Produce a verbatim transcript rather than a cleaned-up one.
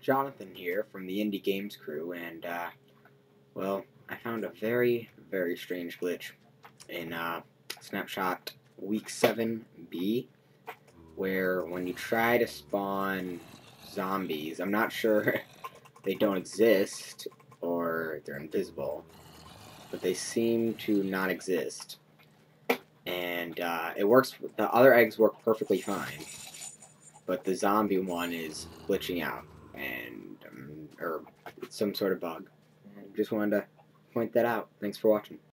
Jonathan here from the Indie Games crew, and, uh, well, I found a very, very strange glitch in, uh, Snapshot Week seven B, where when you try to spawn zombies, I'm not sure they don't exist, or they're invisible, but they seem to not exist. And, uh, it works, the other eggs work perfectly fine, but the zombie one is glitching out, and um, or it's some sort of bug. And just wanted to point that out. Thanks for watching.